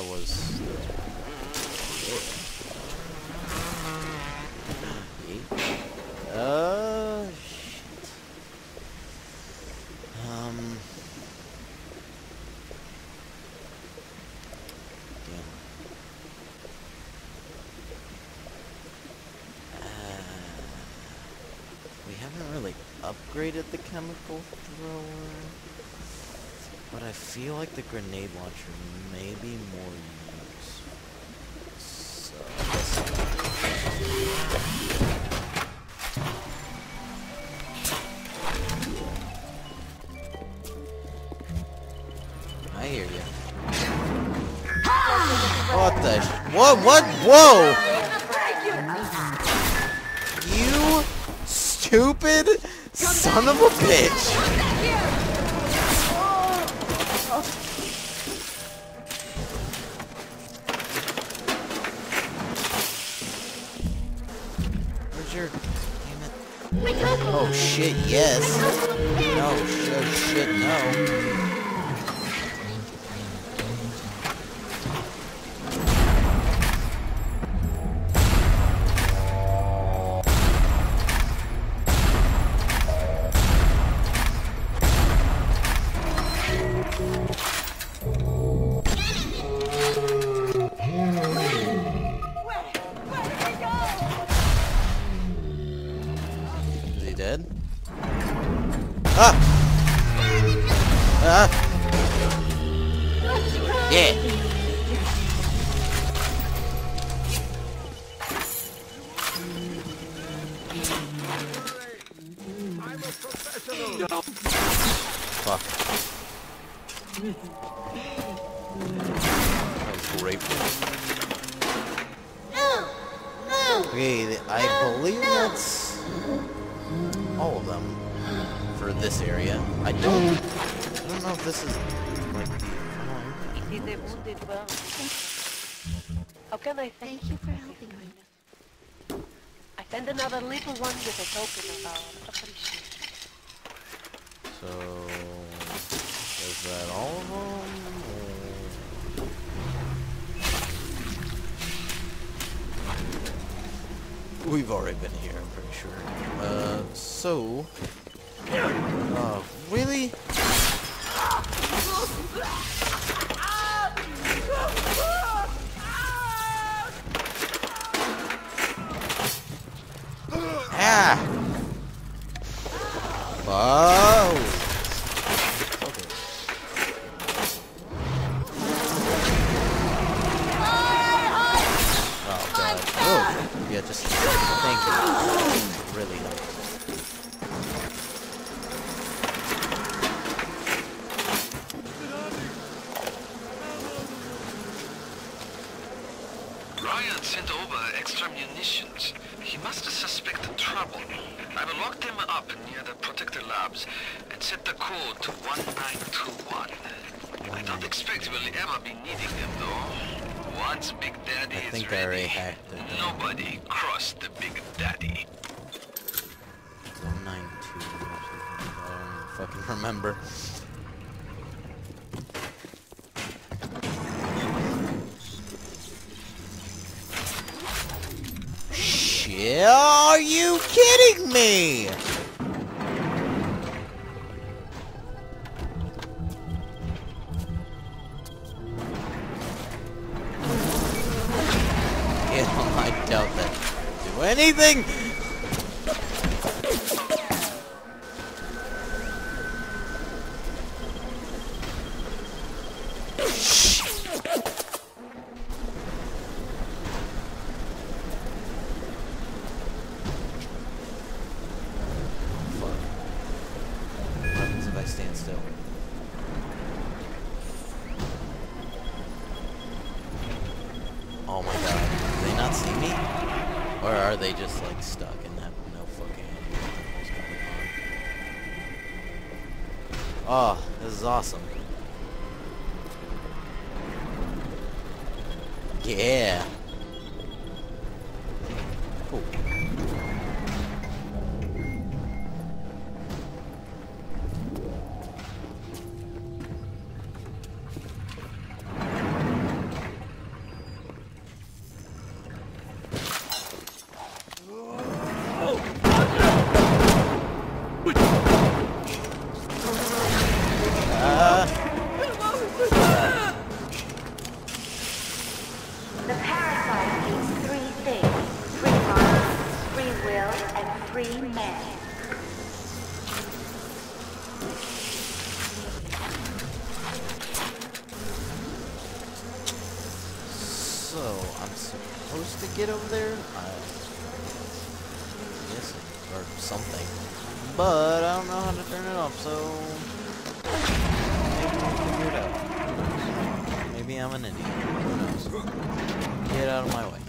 was... shit. Damn. We haven't really upgraded the chemical thrower, but I feel like the grenade launcher may be more useful. So, I hear you. What the what? Whoa! You stupid son of a bitch! Where's your... Damn it. Oh shit, yes. No, oh shit, no. Dead? Ah! Ah! Yeah! Fuck. That was great. Okay, I believe that's all of them for this area. I don't know if this is like the... How can I thank you for helping me? I send another little one with a token of our appreciation. So is that all of them? Or... We've already been here, I'm pretty sure. So... really? Ah! Wow! Okay. Oh god. Oh! Yeah, just... Thank you. Really helped. Ryan sent over extra munitions. He must have suspected trouble. I've locked him up near the Protector Labs and set the code to 1921. I don't expect we'll ever be needing them though. Once Big Daddy is ready, nobody crossed the Big Daddy. 192. I don't fucking remember. Shit, are you kidding me? Yeah, I doubt that do anything. Stand still. Oh my god. Do they not see me? Or are they just like stuck in that no fucking idea what's going on? Oh, this is awesome. Yeah. Cool. free man. So, I'm supposed to get over there? Yes, or something. But I don't know how to turn it off, so maybe I'll figure it out. Maybe I'm an idiot. Who knows? Get out of my way.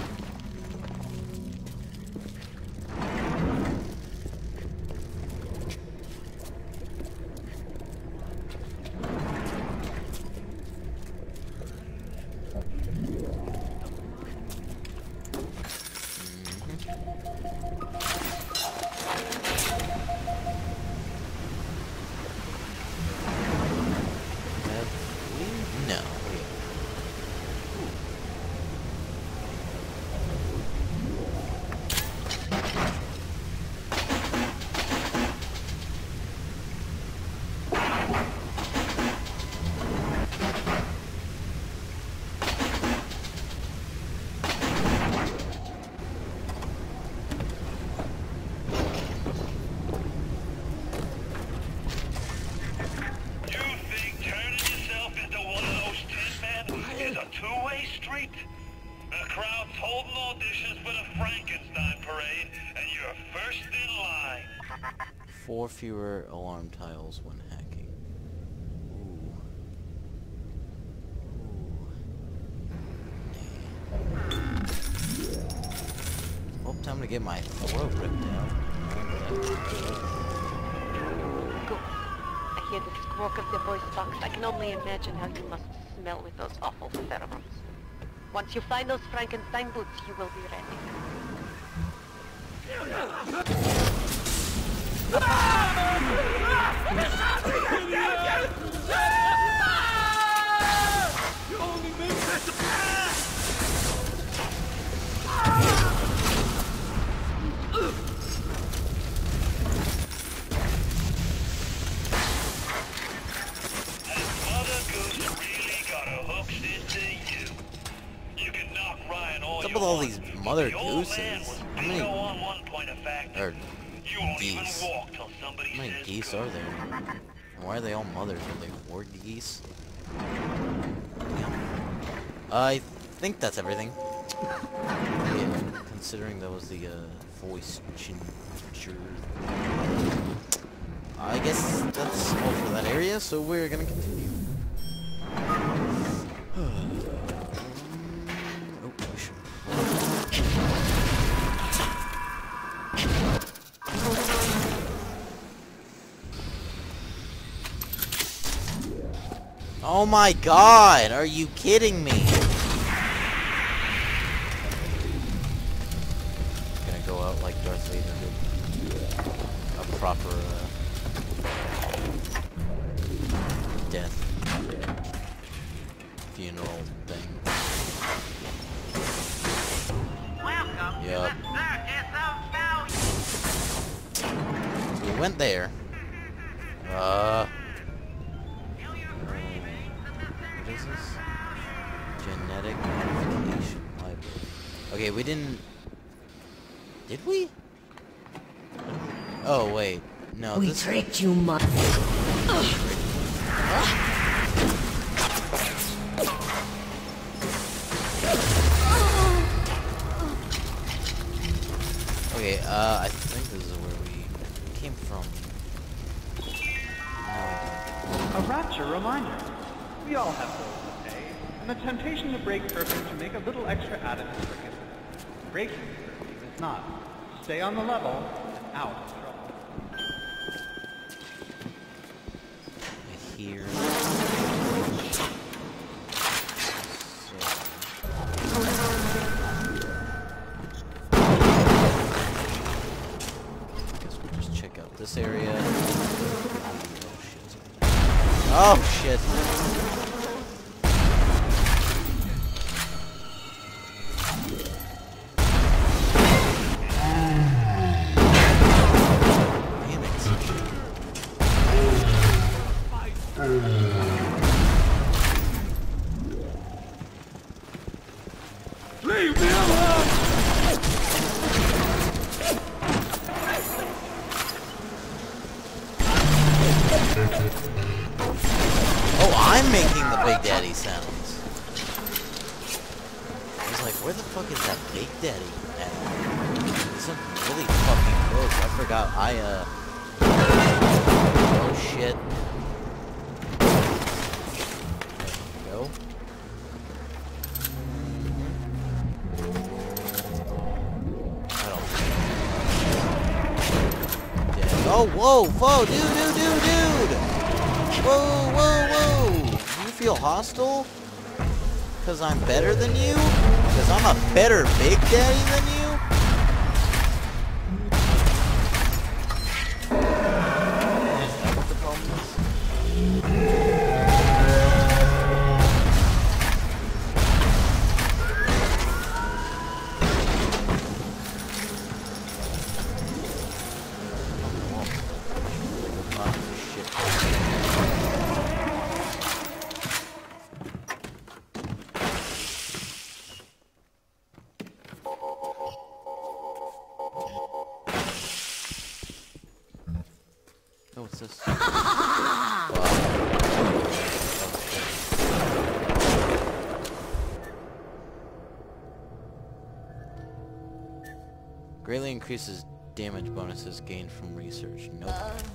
No. 2-way street. The crowd's holding auditions for the Frankenstein parade, and you're first in line. 4 fewer alarm tiles when hacking. Ooh. Ooh. Well, time to get my throat ripped out. Good. I hear the squawk of the voice box. I can only imagine how you must smell with those awful pheromones. Once you find those Frankenstein boots, you will be ready. What's up with all these mother gooses? How many... or geese. How many geese are there? And why are they all mothers? Are they war geese? Damn. I think that's everything. Yeah, considering that was the voice changer. I guess that's all for that area, so we're gonna continue. Oh my god, are you kidding me? Gonna go out like Darth Vader did. A proper death funeral thing. Welcome Yep. to the Circus of Value. So we went there. What is this? Genetic modification library. Okay, we didn't... Did we? Oh, wait. No, We this... tricked you, Mom. Okay, I think this is where we came from. No, A rapture reminder. We all have bills to pay, and the temptation to break curfew to make a little extra added to forgiveness. Breaking curfew is not. Stay on the level and out of trouble. I hear... I guess we'll just check out this area. Oh shit. Damn it. Leave me alone! sounds. I was like, where the fuck is that Big Daddy at? He's really fucking close. I forgot oh shit. There we go. I don't think. Oh, whoa, dude! Whoa! You feel hostile? Because I'm better than you? Because I'm a better Big Daddy than you? Is that what the problem is? Oh, what's this? Wow. Greatly increases damage bonuses gained from research. Nope.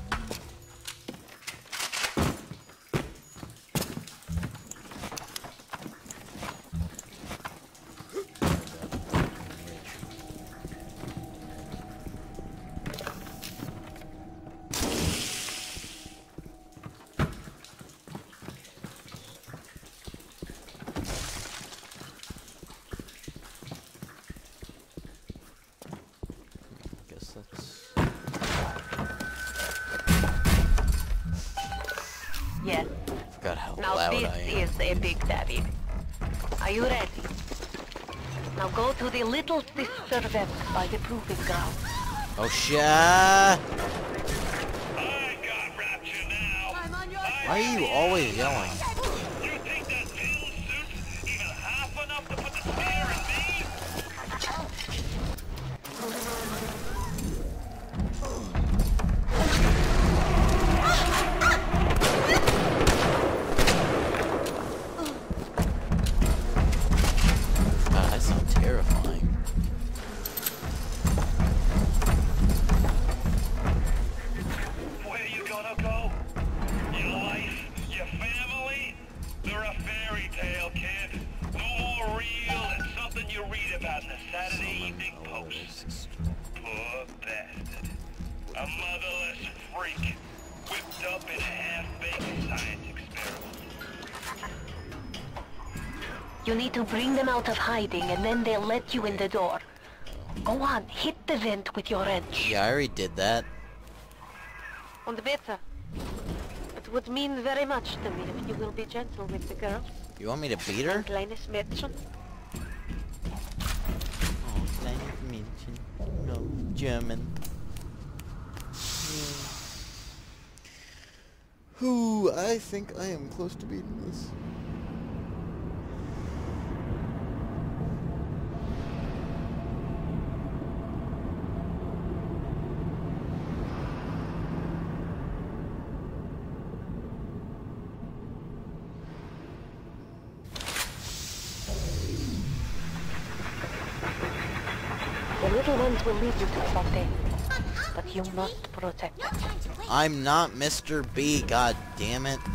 Yes. Forgot how Now loud this I am. is a Big Daddy. Are you ready? Now go to the Little Sister vent by the proving ground. Oh shit! I got rapture now. Why are you always yelling? You think that pill suit's even half enough to put the spear in me? God, that sounds terrifying. Where you gonna go? Your life? Your family? They're a fairy tale, kid. No more real than something you read about in the Saturday Evening Post. Poor bastard. A motherless freak. Whipped up in a half-baked science experiment. You need to bring them out of hiding and then they'll let you in the door. Go on, hit the vent with your wrench. Yeah, I already did that. Und bitte. It would mean very much to me if you will be gentle with the girl. You want me to beat her? Kleines Mädchen. Oh, kleines Mädchen. No, German. Ooh, I think I am close to beating this. The little ones will lead you to something, but you must protect it. I'm not Mr. B, god damn it.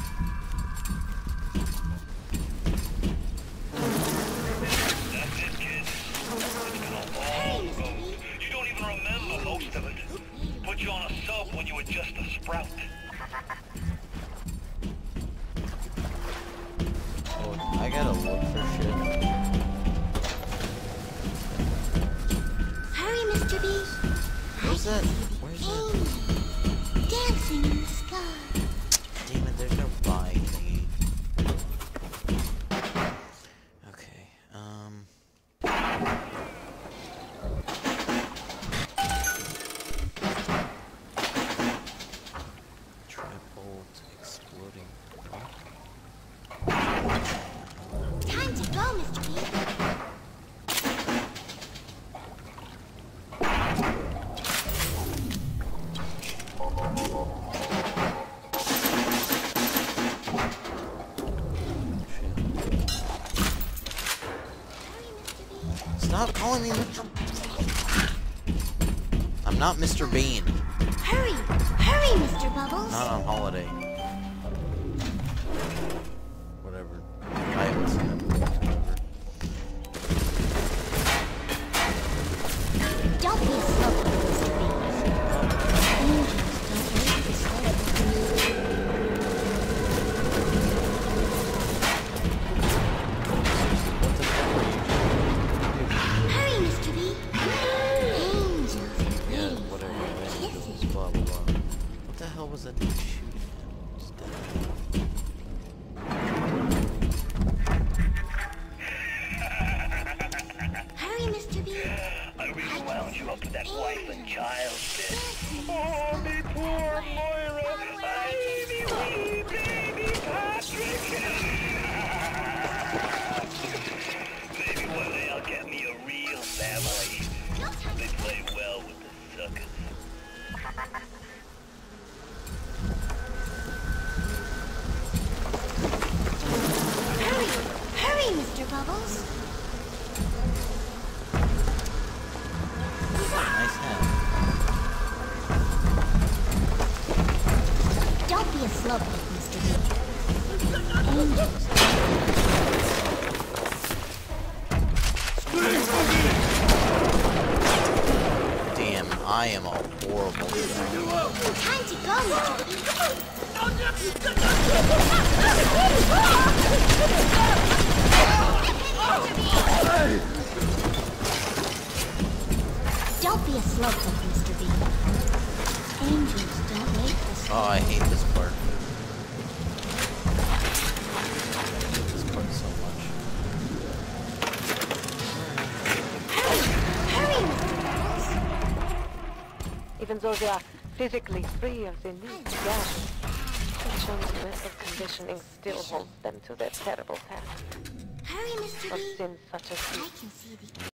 That's it, kid. It's been a long road. You don't even remember most of it. Put you on a sub when you were just a sprout. Oh, I gotta look for shit. Hurry, Mr. B. Where's that? Where's that? Amy, dancing in the sky. Damn it, there's no buy thingy. Okay, trap bolts exploding. Time to go, Mr. B. I'm not Mr. Bean. Hurry! Hurry, Mr. Bubbles! Not on holiday. Whatever. I haven't seen him. Don't be a slowpoke, Mr. Bean. Angels don't wait for slowpokes. What the hell are you doing? Hurry, Mr. Bean! Angels are Yeah, waiting whatever. for our Angels, kisses. blah blah blah. What the hell was that dude shooting at? Just dead. Hurry, Mr. Bean! I really wound you up to that wife and child bit. Oh, me poor Moira. Baby, wee baby Patrick. Maybe one day I'll get me a real family. They play well with the suckers. Hurry! Hurry, Mr. Bubbles! Nice hat. Don't be a slowpoke, Mr. Bean. Angels. Damn, I am a horrible guy. Time to go, Mr. Bean. Don't be a slowpoke, Mr. Bean. Angels don't wait for Oh, I hate this part. I hate this part so much. Hurry, Mr. Bubbles! Even though they are physically free of the need to gather, Chung's mental conditioning still holds them to their terrible task Hurry, Mr. of Bean! sins such as I these. can see the